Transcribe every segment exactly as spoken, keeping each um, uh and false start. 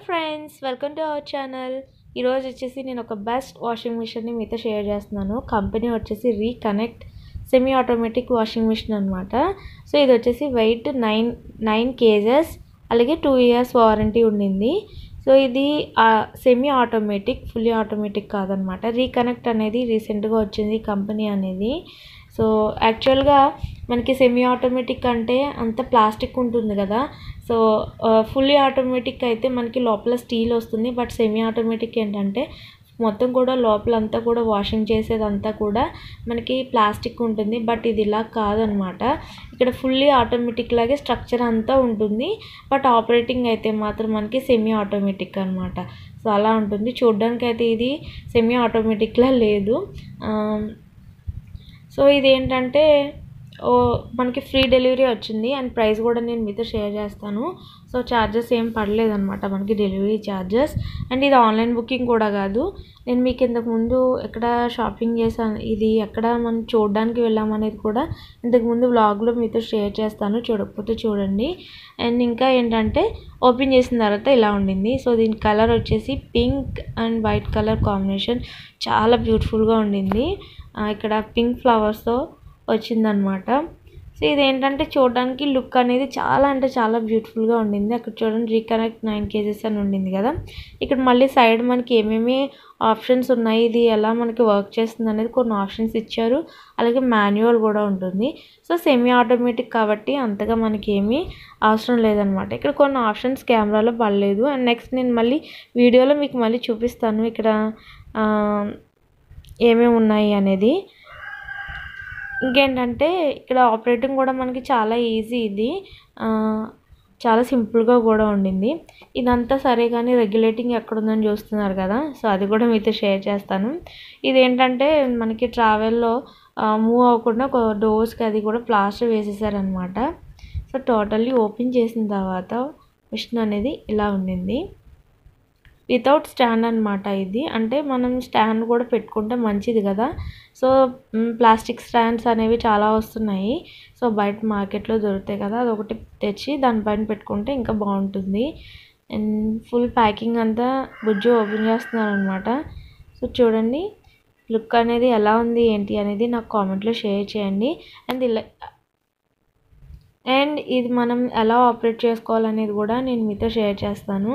Friends, welcome to our channel. ఈరోజు వచ్చేసి నేను ఒక బెస్ట్ వాషింగ్ మిషన్ని మీతో షేర్ చేస్తున్నాను. కంపెనీ వచ్చేసి Reconnect semi automatic washing machine అనమాట. సో ఇది వచ్చేసి వెయిట్ నైన్ నైన్ కేజెస్, అలాగే టూ ఇయర్స్ వారంటీ ఉండింది. సో ఇది సెమీ ఆటోమేటిక్, ఫుల్లీ ఆటోమేటిక్ కాదనమాట. రీకనెక్ట్ అనేది రీసెంట్గా వచ్చింది కంపెనీ అనేది. సో యాక్చువల్గా మనకి సెమీ ఆటోమేటిక్ అంటే అంత ప్లాస్టిక్ ఉంటుంది కదా. సో ఫుల్లీ ఆటోమేటిక్ అయితే మనకి లోపల స్టీల్ వస్తుంది. బట్ సెమీ ఆటోమేటిక్ ఏంటంటే మొత్తం కూడా లోపలంతా కూడా వాషింగ్ చేసేదంతా కూడా మనకి ప్లాస్టిక్ ఉంటుంది. బట్ ఇది ఇలా కాదనమాట. ఇక్కడ ఫుల్లీ ఆటోమేటిక్ లాగే స్ట్రక్చర్ అంతా ఉంటుంది. బట్ ఆపరేటింగ్ అయితే మాత్రం మనకి సెమీ ఆటోమేటిక్ అనమాట. సో అలా ఉంటుంది. చూడడానికి అయితే ఇది సెమీ ఆటోమేటిక్లా లేదు. సో ఇదేంటంటే ఓ మనకి ఫ్రీ డెలివరీ వచ్చింది. అండ్ ప్రైస్ కూడా నేను మీతో షేర్ చేస్తాను. సో ఛార్జెస్ ఏం పడలేదన్నమాట మనకి, డెలివరీ ఛార్జెస్. అండ్ ఇది ఆన్లైన్ బుకింగ్ కూడా కాదు. నేను మీకు ఇంతకుముందు ఎక్కడ షాపింగ్ చేశాను, ఇది ఎక్కడ మనం చూడడానికి వెళ్ళామనేది కూడా ఇంతకుముందు వ్లాగ్లో మీతో షేర్ చేస్తాను, చూడకపోతే చూడండి. అండ్ ఇంకా ఏంటంటే ఓపెన్ చేసిన తర్వాత ఇలా ఉండింది. సో దీని కలర్ వచ్చేసి pink and white colour combination చాలా బ్యూటిఫుల్గా ఉండింది. ఇక్కడ పింక్ ఫ్లవర్స్తో వచ్చిందనమాట. సో ఇదేంటంటే చూడడానికి లుక్ అనేది చాలా అంటే చాలా బ్యూటిఫుల్గా ఉండింది. అక్కడ చూడండి రీకనెక్ట్ నైన్ కేజెస్ అని ఉండింది కదా. ఇక్కడ మళ్ళీ సైడ్ మనకి ఏమేమి ఆప్షన్స్ ఉన్నాయి, ఇది ఎలా మనకి వర్క్ చేస్తుంది అనేది కొన్ని ఆప్షన్స్ ఇచ్చారు. అలాగే మాన్యువల్ కూడా ఉంటుంది. సో సెమీ ఆటోమేటిక్ కాబట్టి అంతగా మనకి ఏమీ అవసరం లేదనమాట. ఇక్కడ కొన్ని ఆప్షన్స్ కెమెరాలో పడలేదు. అండ్ నెక్స్ట్ నేను మళ్ళీ వీడియోలో మీకు మళ్ళీ చూపిస్తాను ఇక్కడ ఏమేమి ఉన్నాయి అనేది. ఇంకేంటంటే ఇక్కడ ఆపరేటింగ్ కూడా మనకి చాలా ఈజీ, ఇది చాలా సింపుల్గా కూడా ఉండింది. ఇదంతా సరే కానీ రెగ్యులేటింగ్ ఎక్కడుందని చూస్తున్నారు కదా. సో అది కూడా మీతో షేర్ చేస్తాను. ఇదేంటంటే మనకి ట్రావెల్లో మూవ్ అవ్వకుండా ఒక డోర్స్కి అది కూడా ప్లాస్టర్ వేసేసారనమాట. సో టోటల్లీ ఓపెన్ చేసిన తర్వాత మిషన్ అనేది ఇలా ఉండింది. వితౌట్ స్టాండ్ అనమాట ఇది. అంటే మనం స్టాండ్ కూడా పెట్టుకుంటే మంచిది కదా. సో ప్లాస్టిక్ స్టాండ్స్ అనేవి చాలా వస్తున్నాయి. సో బయట మార్కెట్లో దొరుకుతాయి కదా, అదొకటి తెచ్చి దానిపైన పెట్టుకుంటే ఇంకా బాగుంటుంది. అండ్ ఫుల్ ప్యాకింగ్ అంతా బుజ్జు ఓపెన్ చేస్తున్నారు అనమాట. సో చూడండి లుక్ అనేది ఎలా ఉంది ఏంటి అనేది నాకు కామెంట్లో షేర్ చేయండి. అండ్ ఇలా అండ్ ఇది మనం ఎలా ఆపరేట్ చేసుకోవాలనేది కూడా నేను మీతో షేర్ చేస్తాను.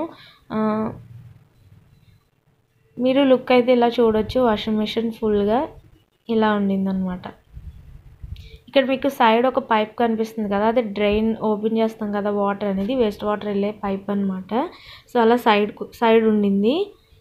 మీరు లుక్ అయితే ఇలా చూడొచ్చు. వాషింగ్ మిషన్ ఫుల్గా ఇలా ఉండిందనమాట. ఇక్కడ మీకు సైడ్ ఒక పైప్ కనిపిస్తుంది కదా, అది డ్రైన్ ఓపెన్ చేస్తాం కదా, వాటర్ అనేది వేస్ట్ వాటర్ వెళ్ళే పైప్ అనమాట. సో అలా సైడ్ సైడ్ ఉండింది.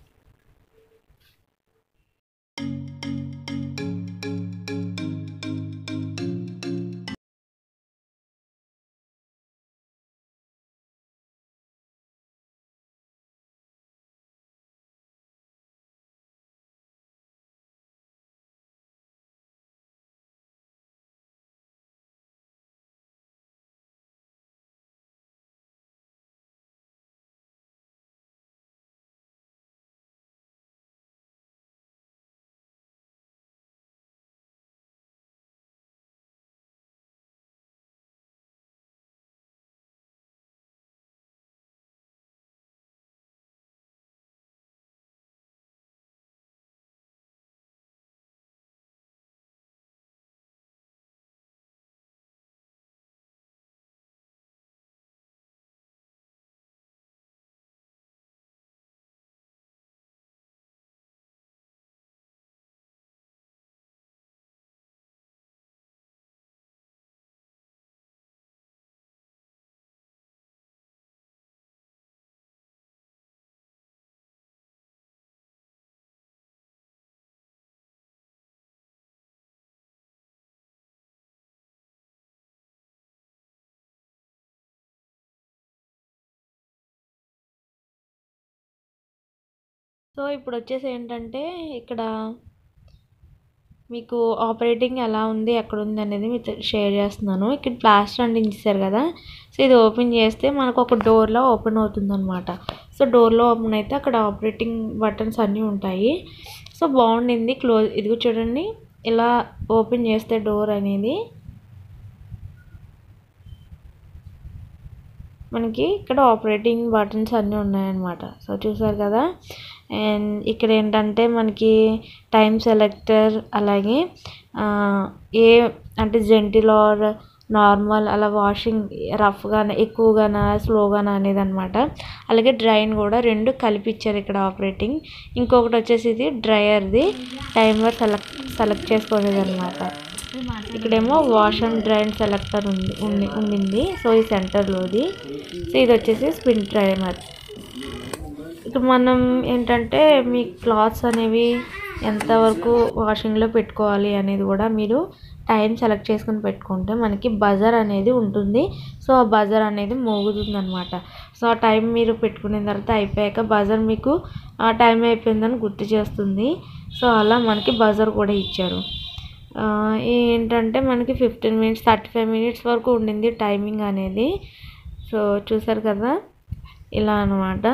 సో ఇప్పుడు వచ్చేసి ఏంటంటే ఇక్కడ మీకు ఆపరేటింగ్ ఎలా ఉంది, ఎక్కడ ఉంది అనేది మీతో షేర్ చేస్తున్నాను. ఇక్కడ ప్లాస్టర్ అంటించేసారు కదా. సో ఇది ఓపెన్ చేస్తే మనకు ఒక డోర్లో ఓపెన్ అవుతుంది అనమాట. సో డోర్లో ఓపెన్ అయితే అక్కడ ఆపరేటింగ్ బటన్స్ అన్నీ ఉంటాయి. సో బాగుండింది. క్లోజ్ ఇదిగో చూడండి, ఇలా ఓపెన్ చేస్తే డోర్ అనేది మనకి ఇక్కడ ఆపరేటింగ్ బటన్స్ అన్నీ ఉన్నాయన్నమాట. సో చూసారు కదా. అండ్ ఇక్కడ ఏంటంటే మనకి టైం సెలెక్టర్, అలాగే ఏ అంటే జెంటిల్ ఆర్ నార్మల్, అలా వాషింగ్ రఫ్గానా ఎక్కువగానా స్లోగానా అనేది అనమాట. అలాగే డ్రైన్ కూడా రెండు కలిపి ఇచ్చారు ఇక్కడ ఆపరేటింగ్. ఇంకొకటి వచ్చేసి ఇది డ్రయర్ది టైమర్ సెలెక్ట్ సెలెక్ట్ చేసుకోలేదు అనమాట. ఇక్కడేమో వాష్ అండ్ డ్రైన్ సెలెక్టర్ ఉంది ఉండి ఉండింది సో ఈ సెంటర్లోది. సో ఇది వచ్చేసి స్పిన్ డ్రైమర్. ఇక్కడ మనం ఏంటంటే మీ క్లాత్స్ అనేవి ఎంతవరకు వాషింగ్లో పెట్టుకోవాలి అనేది కూడా మీరు టైం సెలెక్ట్ చేసుకుని పెట్టుకుంటే మనకి బజర్ అనేది ఉంటుంది. సో ఆ బజర్ అనేది మోగుతుంది అనమాట. సో ఆ టైం మీరు పెట్టుకున్న తర్వాత అయిపోయాక బజర్ మీకు ఆ టైం అయిపోయిందని గుర్తు చేస్తుంది. సో అలా మనకి బజర్ కూడా ఇచ్చారు. ఏంటంటే మనకి fifteen minutes thirty five minutes వరకు ఉండింది టైమింగ్ అనేది. సో చూసారు కదా ఇలా అనమాట.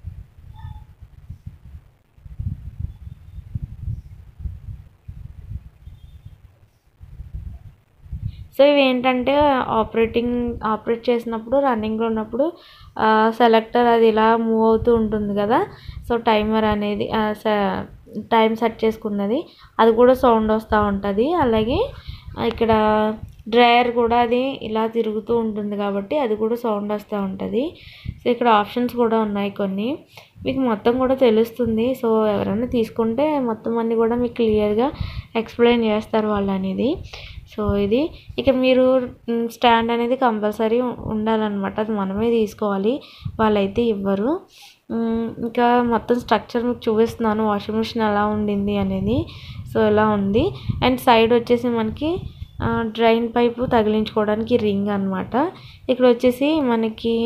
సో ఇవి ఏంటంటే ఆపరేటింగ్ ఆపరేట్ చేసినప్పుడు రన్నింగ్లో ఉన్నప్పుడు సెలెక్టర్ అది ఇలా మూవ్ అవుతూ ఉంటుంది కదా. సో టైమర్ అనేది టైం సెట్ చేసుకున్నది అది కూడా సౌండ్ వస్తూ ఉంటుంది. అలాగే ఇక్కడ డ్రైయర్ కూడా అది ఇలా తిరుగుతూ ఉంటుంది కాబట్టి అది కూడా సౌండ్ వస్తూ ఉంటుంది. సో ఇక్కడ ఆప్షన్స్ కూడా ఉన్నాయి కొన్ని, మీకు మొత్తం కూడా తెలుస్తుంది. సో ఎవరైనా తీసుకుంటే మొత్తం అన్నీ కూడా మీకు క్లియర్గా ఎక్స్ప్లెయిన్ చేస్తారు వాళ్ళు అనేది. సో ఇది ఇక మీరు స్టాండ్ అనేది కంపల్సరీ ఉండాలన్నమాట. అది మనమే తీసుకోవాలి, వాళ్ళైతే ఇవ్వరు. ఇంకా మొత్తం స్ట్రక్చర్ మీకు చూపిస్తున్నాను వాషింగ్ మిషన్ ఎలా ఉండింది అనేది. సో ఇలా ఉంది. అండ్ సైడ్ వచ్చేసి మనకి డ్రైన్ పైపు తగిలించుకోవడానికి రింగ్ అనమాట. ఇక్కడ వచ్చేసి మనకి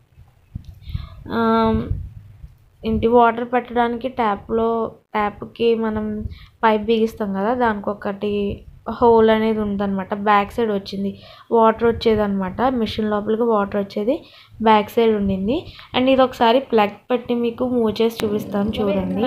ఇంటి వాటర్ పెట్టడానికి ట్యాప్లో ట్యాప్కి మనం పైప్ బిగిస్తాం కదా, దానికి ఒకటి హోల్ అనేది ఉందన్నమాట. బ్యాక్ సైడ్ వచ్చింది వాటర్ వచ్చేది అనమాట. మిషన్ లోపలికి వాటర్ వచ్చేది బ్యాక్ సైడ్ ఉండింది. అండ్ ఇది ఒకసారి ప్లగ్ పెట్టి మీకు మూవ్ చేసి చూపిస్తాను చూడండి.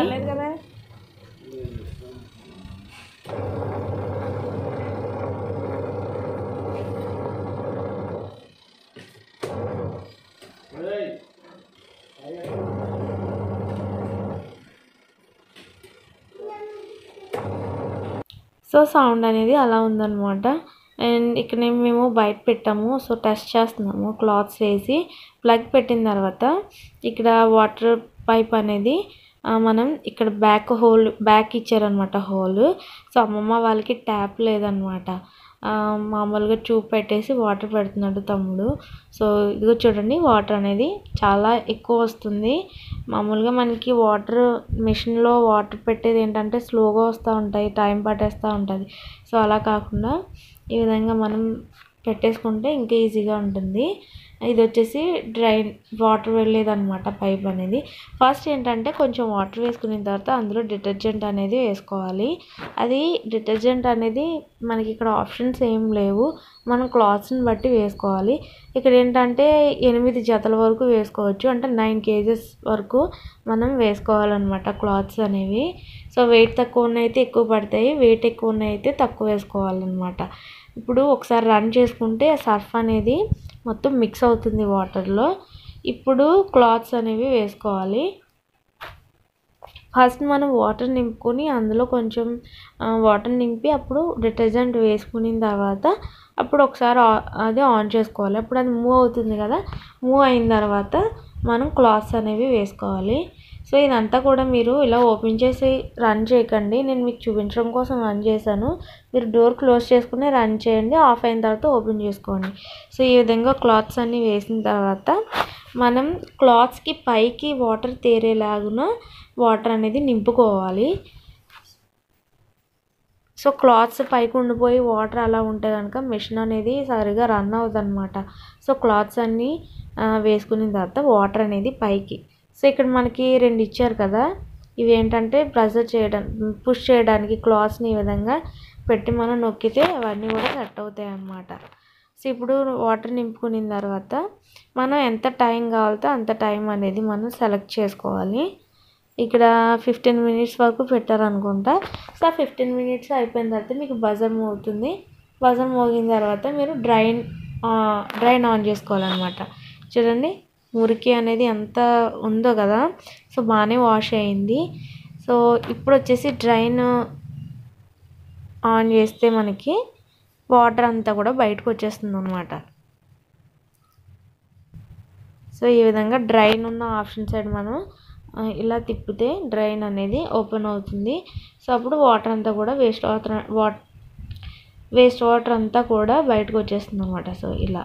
సో సౌండ్ అనేది అలా ఉందన్నమాట. అండ్ ఇక్కడ మేము బయట పెట్టాము. సో టెస్ట్ చేస్తున్నాము క్లాత్స్ వేసి. ప్లగ్ పెట్టిన తర్వాత ఇక్కడ వాటర్ పైప్ అనేది మనం ఇక్కడ బ్యాక్ హోల్ బ్యాక్ ఇచ్చారనమాట హోల్. సో అమ్మమ్మ వాళ్ళకి ట్యాప్ లేదనమాట. మామూలుగా ట్యూబ్ పెట్టేసి వాటర్ పెడుతున్నాడు తమ్ముడు. సో ఇదిగో చూడండి వాటర్ అనేది చాలా ఎక్కువ వస్తుంది. మామూలుగా మనకి వాటర్ మిషన్లో వాటర్ పెట్టేది ఏంటంటే స్లోగా వస్తూ ఉంటాయి, టైం పట్టేస్తూ ఉంటుంది. సో అలా కాకుండా ఈ విధంగా మనం పెట్టేసుకుంటే ఇంకా ఈజీగా ఉంటుంది. ఇది వచ్చేసి డ్రైన్ వాటర్ వెళ్ళేదన్నమాట పైప్ అనేది. ఫస్ట్ ఏంటంటే కొంచెం వాటర్ వేసుకున్న తర్వాత అందులో డిటర్జెంట్ అనేది వేసుకోవాలి. అది డిటర్జెంట్ అనేది మనకి ఇక్కడ ఆప్షన్స్ ఏం లేవు, మనం క్లాత్స్ని బట్టి వేసుకోవాలి. ఇక్కడ ఏంటంటే ఎనిమిది జతల వరకు వేసుకోవచ్చు, అంటే నైన్ కేజెస్ వరకు మనం వేసుకోవాలన్నమాట క్లాత్స్ అనేవి. సో వెయిట్ తక్కువ ఉన్నైతే ఎక్కువ పడతాయి, వెయిట్ ఎక్కువ ఉన్నైతే తక్కువ వేసుకోవాలన్నమాట. ఇప్పుడు ఒకసారి రన్ చేసుకుంటే సర్ఫ్ అనేది మొత్తం మిక్స్ అవుతుంది వాటర్లో. ఇప్పుడు క్లాత్స్ అనేవి వేసుకోవాలి. ఫస్ట్ మనం వాటర్ నింపుకొని అందులో కొంచెం వాటర్ నింపి అప్పుడు డిటర్జెంట్ వేసుకున్న తర్వాత అప్పుడు ఒకసారి అది ఆన్ చేసుకోవాలి. అప్పుడు అది మూవ్ అవుతుంది కదా, మూవ్ అయిన తర్వాత మనం క్లాత్స్ అనేవి వేసుకోవాలి. సో ఇదంతా కూడా మీరు ఇలా ఓపెన్ చేసి రన్ చేయకండి, నేను మీకు చూపించడం కోసం రన్ చేశాను. మీరు డోర్ క్లోజ్ చేసుకుని రన్ చేయండి, ఆఫ్ అయిన తర్వాత ఓపెన్ చేసుకోండి. సో ఈ విధంగా క్లాత్స్ అన్నీ వేసిన తర్వాత మనం క్లాత్స్కి పైకి వాటర్ తేరేలాగున వాటర్ అనేది నింపుకోవాలి. సో క్లాత్స్ పైకి ఉండిపోయి వాటర్ అలా ఉంటే కనుక మిషన్ అనేది సరిగా రన్ అవుతుంది అనమాట. సో క్లాత్స్ అన్నీ వేసుకున్న తర్వాత వాటర్ అనేది పైకి. సో ఇక్కడ మనకి రెండు ఇచ్చారు కదా, ఇవి ఏంటంటే ప్రెజర్ చేయడానికి పుష్ చేయడానికి క్లాత్స్ని ఈ విధంగా పెట్టి మనం నొక్కితే అవన్నీ కూడా సెట్ అవుతాయి అన్నమాట. సో ఇప్పుడు వాటర్ నింపుకున్న తర్వాత మనం ఎంత టైం కావాలో అంత టైం అనేది మనం సెలెక్ట్ చేసుకోవాలి. ఇక్కడ ఫిఫ్టీన్ మినిట్స్ వరకు పెట్టారనుకుంటా. సో ఆ ఫిఫ్టీన్ మినిట్స్ అయిపోయిన తర్వాత మీకు బజర్ మోగుతుంది. బజర్ మోగిన తర్వాత మీరు డ్రైన్ డ్రైన్ ఆన్ చేసుకోవాలన్నమాట. చూడండి మురికి అనేది ఎంత ఉందో కదా. సో బాగానే వాష్ అయింది. సో ఇప్పుడు వచ్చేసి డ్రైన్ ఆన్ చేస్తే మనకి వాటర్ అంతా కూడా బయటకు వచ్చేస్తుంది అనమాట. సో ఈ విధంగా డ్రైన్ ఉన్న ఆప్షన్ సైడ్ మనం ఇలా తిప్పితే డ్రైన్ అనేది ఓపెన్ అవుతుంది. సో అప్పుడు వాటర్ అంతా కూడా waste water what waste water అంతా కూడా బయటకు వచ్చేస్తుంది అనమాట. సో ఇలా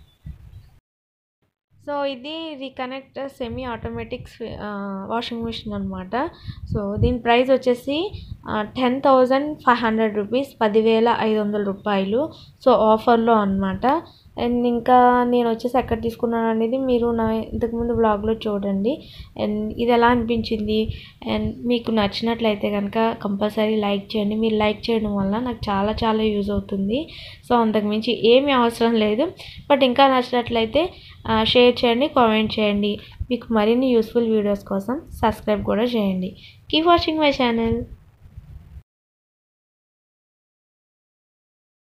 సో ఇది Reconnect semi automatic washing machine అనమాట. సో దీని ప్రైస్ వచ్చేసి ten thousand five hundred rupees పదివేల ఐదు వందల రూపాయలు. సో ఆఫర్లో అనమాట. అండ్ ఇంకా నేను వచ్చేసి ఎక్కడ తీసుకున్నాను అనేది మీరు నా ఇంతకుముందు బ్లాగ్లో చూడండి. అండ్ ఇది ఎలా అనిపించింది అండ్ మీకు నచ్చినట్లయితే కనుక కంపల్సరీ లైక్ చేయండి. మీరు లైక్ చేయడం వల్ల నాకు చాలా చాలా యూజ్ అవుతుంది. సో అంతకుమించి ఏమీ అవసరం లేదు. బట్ ఇంకా నచ్చినట్లయితే షేర్ చేయండి, కామెంట్ చేయండి. మీకు మరిన్ని యూస్ఫుల్ వీడియోస్ కోసం సబ్స్క్రైబ్ కూడా చేయండి. Keep watching my channel.